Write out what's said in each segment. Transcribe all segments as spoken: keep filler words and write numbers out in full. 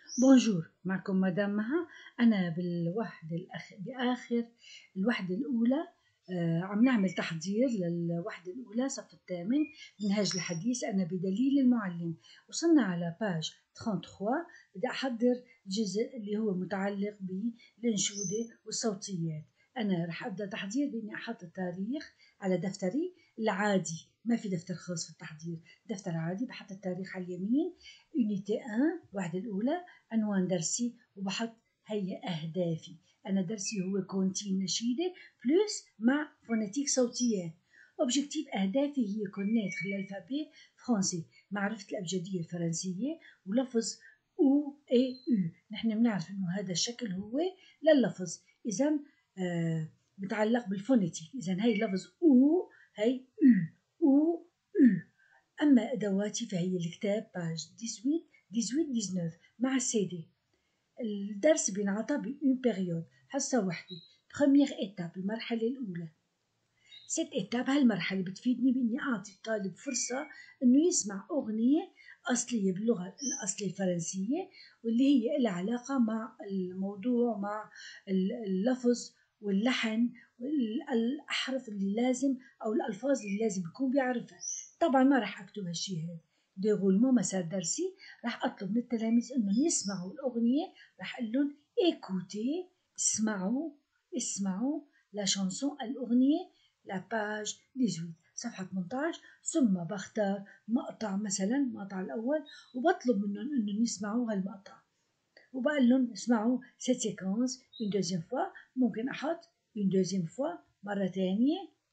بونجور، معكم مدام مها. أنا بالوحدة الأخ... بآخر الوحدة الأولى. آه عم نعمل تحضير للوحدة الأولى صف الثامن منهاج الحديث. أنا بدليل المعلم. وصلنا على باج ثلاثة وثلاثين. بدي أحضر الجزء اللي هو متعلق بالأنشودة والصوتيات. أنا رح أبدأ تحضير بإني أحط التاريخ على دفتري العادي، ما في دفتر خاص في التحضير، دفتر عادي. بحط التاريخ على اليمين، يونيتي واحد الوحدة الأولى، عنوان درسي، وبحط هي أهدافي. أنا درسي هو كونتين نشيدة بلس مع فوناتيك صوتيات. أوبجيكتيف أهدافي هي كونيتر الألفابي فرنسي، معرفة الأبجدية الفرنسية ولفظ أو أي أو. نحن بنعرف إنه هذا الشكل هو لللفظ، إذا آه متعلق بالفونيتيك. إذا هي لفظ أو، هي أو أو أو. أما أدواتي فهي الكتاب باج ثمانية عشر ثمانية عشر تسعطاش مع السيدي. الدرس بينعطى بأون بيريود، حصة وحدة. بخميغ إتاب المرحلة الأولى. ست إتاب هالمرحلة بتفيدني بإني أعطي الطالب فرصة إنه يسمع أغنية أصلية باللغة الأصلية الفرنسية، واللي هي لها علاقة مع الموضوع، مع اللفظ واللحن والأحرف اللي لازم أو الألفاظ اللي لازم يكون بيعرفها. طبعا ما راح أكتب هالشي هذا. ديغولمون مسار درسي، راح أطلب من التلاميذ إنهم يسمعوا الأغنية. راح أقول لهم إيكوتي، اسمعوا اسمعوا لا شانسون الأغنية، لا باج ثمانية عشر صفحة ثمانية عشر. ثم بختار مقطع، مثلا المقطع الأول، وبطلب منهم إنهم يسمعوا هالمقطع، وبقول لهم اسمعوا سيت سيكونس اون دوزيام فوا. ممكن أحط اون دوزيام فوا مرة تانية.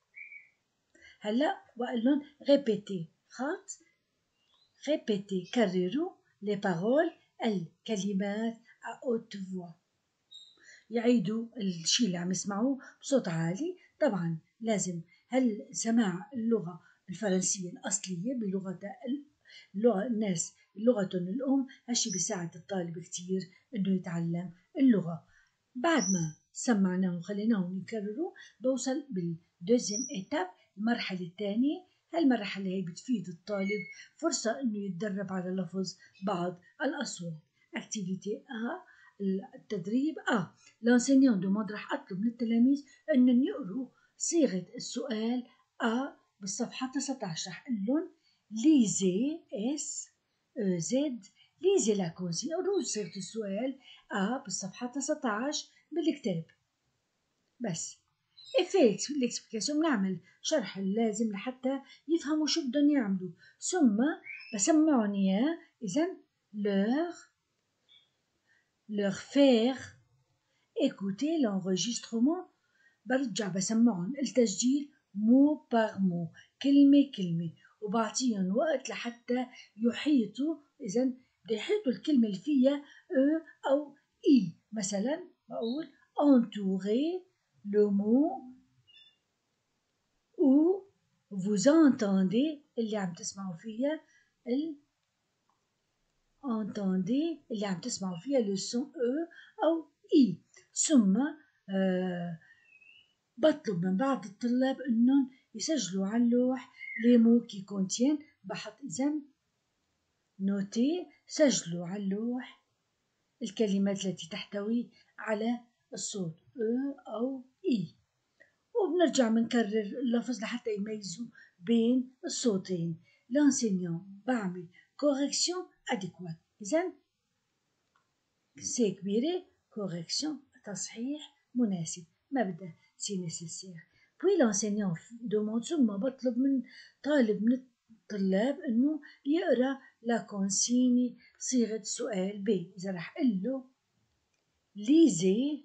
هلا بقول لهم ريبيتي خط، ريبيتي كرروا لي بارول الكلمات à haute voix. يعيدوا الشيء اللي عم يسمعوه بصوت عالي. طبعا لازم هل سماع اللغة الفرنسية الأصلية بلغة اللغة الناس لغتهم الأم، هالشي بيساعد الطالب كتير إنه يتعلم اللغة. بعد ما سمعناه وخليناهم يكرروا، بوصل بالدوزيام إيتاب المرحلة الثانية. هالمرحلة هي بتفيد الطالب فرصة إنه يتدرب على لفظ بعض الأصوات. أكتيفيتي أ، التدريب أ. لانسينيون دوموند، راح أطلب من التلاميذ أنهم يقروا صيغة السؤال أ بالصفحة تسعطاش. راح أقول لهم ليزي اس او زد، ليزي لا كونسي، قروا صيغة السؤال أ بالصفحة تسعطاش بالكتاب. بس إفيت الإكسبليكاسيون، بنعمل شرح اللازم لحتى يفهموا شو بدهم يعملوا. ثم بسمعهم إياه. إذن leur leur faire écouter l'enregistrement. برجع بسمعهم التسجيل مو بار مو، كلمة كلمة، وبعطيهم وقت لحتى يحيطوا. إذا بده يحيطوا الكلمة اللي فيها أو أو إي. مثلا بقول entourer le mot ou vous entendez اللي عم تسمعوا فيها ال entendez اللي عم تسمعوا فيها le son أو أو إي. ثم آه بطلب من بعض الطلاب انهم يسجلوا على اللوح لي مو كي كونتين. بحط اذا نوتي، سجلوا على اللوح الكلمات التي تحتوي على الصوت او او اي. وبنرجع بنكرر اللفظ لحتى يميزوا بين الصوتين. لانسينيون بعمل كوريكسيون اديكوات. اذا سي كبيره، كوريكسيون تصحيح مناسب، ما بدها سي نيسيسير. بوي لانسينيون دوموند، ثم بطلب من طالب من الطلاب انه يقرا لا كونسيني صيغه سؤال ب. اذا رح اقول له ليزي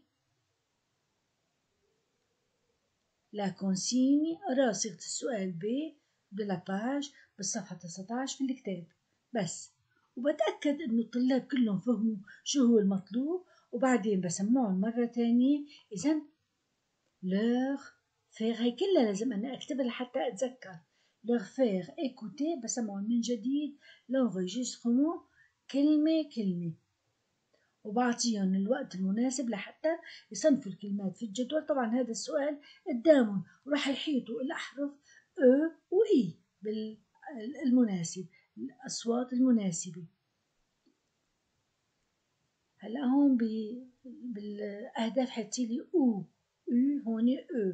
لا كونسيني، اقرا صيغه السؤال ب دو لا باج بالصفحه تسعطاش في الكتاب. بس وبتأكد إنه الطلاب كلهم فهموا شو هو المطلوب، وبعدين بسمعهم مرة تانية. إذا leur faire، هي كلها لازم أنا أكتبها لحتى أتذكر. leur faire écouter، بسمعهم من جديد l'enregistrement كلمة كلمة، وبعطيهم الوقت المناسب لحتى يصنفوا الكلمات في الجدول. طبعا هذا السؤال قدامهم، وراح يحيطوا الأحرف أ وإي بالمناسب، الأصوات المناسبة. هلا هون بالأهداف حتيلي أو أو هون أو،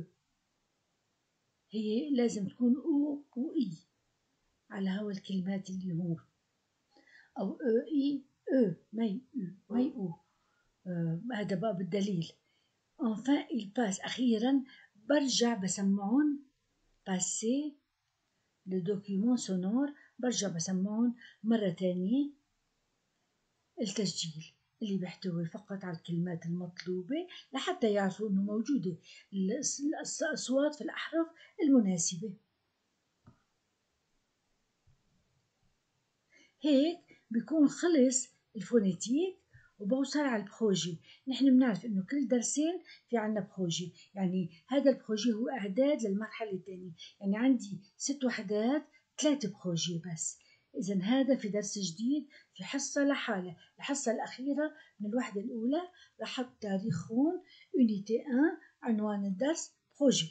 هي لازم تكون أو وإي على هوا الكلمات اللي هون، أو أو إي أو ماي أو ماي أو. آه هذا بقى بالدليل. enfin il passe أخيرا برجع بسمعون passer le document sonore، برجع بسمعون مرة تانية التسجيل اللي بيحتوي فقط على الكلمات المطلوبة لحتى يعرفوا إنه موجودة الأصوات في الأحرف المناسبة. هيك بيكون خلص الفونيتيك وبوصل على البروجي. نحن بنعرف إنه كل درسين في عنا بروجي، يعني هذا البروجي هو إعداد للمرحلة الثانية، يعني عندي ست وحدات ثلاث بروجي بس. إذا هذا في درس جديد في حصة لحالة، الحصة الأخيرة من الوحدة الأولى راح أحط تاريخ هون يونيتي واحد عنوان الدرس بروجي.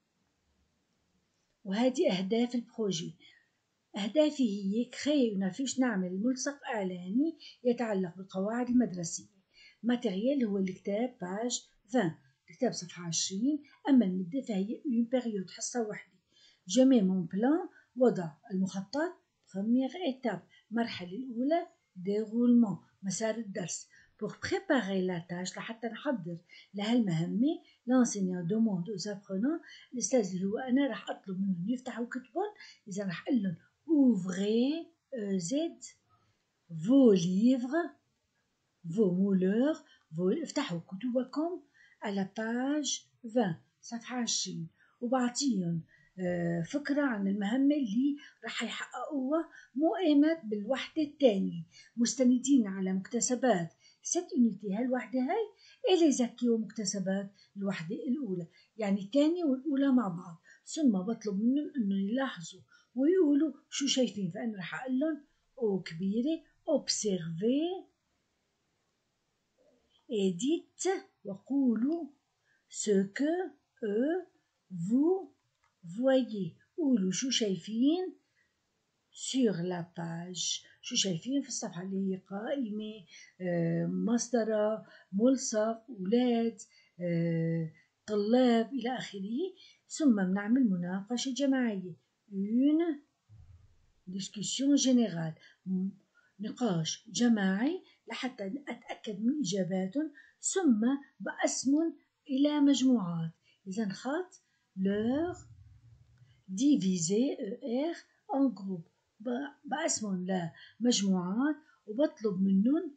وهذه أهداف البروجي. أهدافي هي كخير فيش نعمل ملصق إعلاني يتعلق بالقواعد المدرسية. ماتريال هو الكتاب باج عشرين، الكتاب صفحة عشرين. أما المدة فهي اون بيريود حصة واحدة. جميع مون بلان وضع المخطط بروميير إيتاب المرحلة الأولى ديرولمون مسار الدرس. pour préparer la tâche لحتى نحضر لهالمهمة l'enseignant demande aux apprenants الأستاذ اللي هو أنا راح أطلب منهم يفتحوا كتبهم. إذا راح أقول لهم ouvrez Z vos livres vos mouleurs vos افتحوا كتبكم على page عشرين صفحة عشرين، وبعطيهم فكرة عن المهمة اللي راح يحققوها مؤمت بالوحدة الثانية مستندين على مكتسبات ست يونيتي هالوحدة هاي اللي يزكيوا مكتسبات الوحدة الأولى، يعني الثانية والأولى مع بعض. ثم بطلب منهم إنه يلاحظوا ويقولوا شو شايفين. فأنا راح أقول لهم أو كبيرة observez et dites وقولوا ce que eux vous voyez. قولوا شو شايفين sur la page، شو شايفين في الصفحة اللي هي قائمة، آه، مسطرة، ملصق، أولاد، آه، طلاب إلى آخره. ثم بنعمل مناقشة جماعية une discussion générale، نقاش جماعي لحتى أتأكد من إجاباتهم. ثم بقسمهم إلى مجموعات. إذا خط leur diviser er en groupe، بقسمهم لمجموعات وبطلب منهم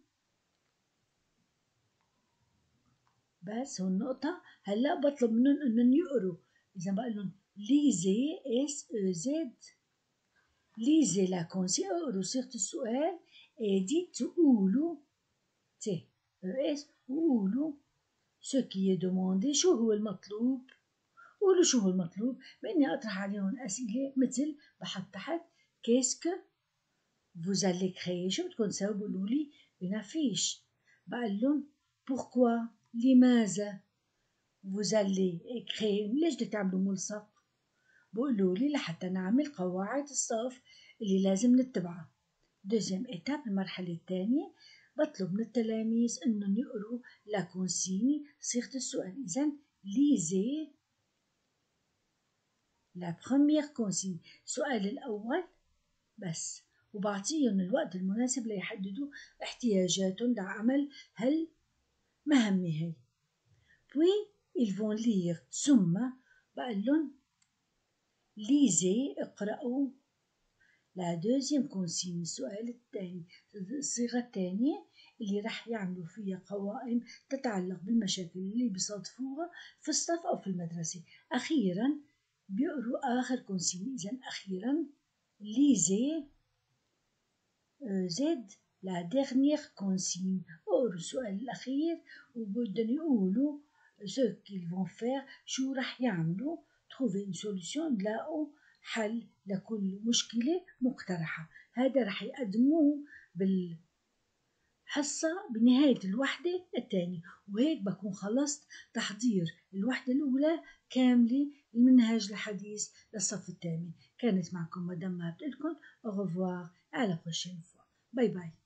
بس هون نقطة. هلا بطلب منهم انهم يقروا. إذا بقول لهم lisez اس او زد lisez la consigne، اقروا صيغة السؤال. dites قولوا تي اس وقولوا ce qui est demandé، شو هو المطلوب. قولوا شو هو المطلوب بإني أطرح عليهم أسئلة مثل بحط تحت كيسك vous allez créer، شو بدكم تسووا. بقولوا لي une affiche. بقول لهم pourquoi لماذا vous allez créer، ليش بدك تعملوا ملصق. بقولوا لي لحتى نعمل قواعد الصف اللي لازم نتبعها. دوزيام إيتاب المرحلة الثانية بطلب من التلاميذ إنهم يقروا لا كونسيني صيغة السؤال. إذن lisez la première consigne السؤال الأول بس، وبعطيهم الوقت المناسب ليحددوا احتياجاتهم لعمل هالمهمة هاي. puis ils vont lire، ثم بقول لهم lisez اقرأوا la deuxième consigne السؤال الثاني، الصيغة الثانية اللي راح يعملوا فيها قوائم تتعلق بالمشاكل اللي بيصادفوها في الصف أو في المدرسة. أخيرا بيقروا آخر كونسيني. إذا أخيرا lisez زد la dernière consigne، اقروا السؤال الأخير وبدهم يقولوا ce qu'ils vont faire، شو راح يعملوا. trouver une solution، نلاقوا حل لكل مشكلة مقترحة. هذا راح يقدموه بالحصة بنهاية الوحدة الثانية. وهيك بكون خلصت تحضير الوحدة الأولى كاملة المنهاج الحديث للصف الثامن. كانت معكم مدام ما بتقلكم au revoir à la prochaine fois. باي باي.